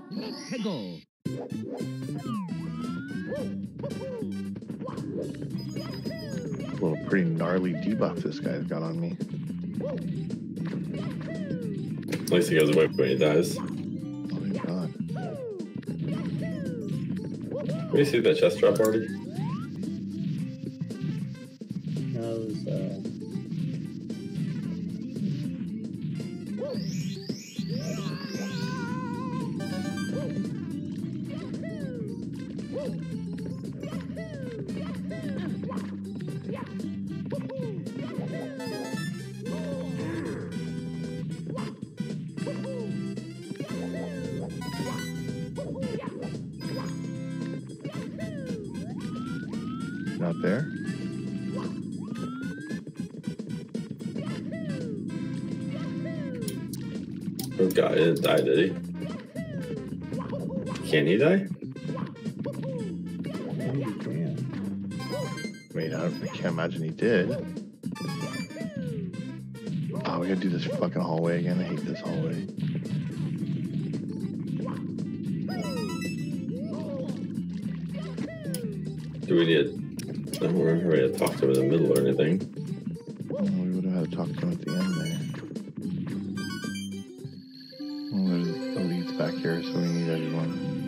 Go. A little pretty gnarly debuff this guy's got on me. At least he goes away when he dies. Oh my god. Can you see that chest drop already? Not there? Oh god, he didn't die, did he? Can he die? I mean, I can't imagine he did. Oh, we gotta do this fucking hallway again. I hate this hallway. Do we need to... I don't remember we had to talk to him in the middle or anything. Oh, we would have had to talk to him at the end there. Oh, there's the leads back here, so we need everyone.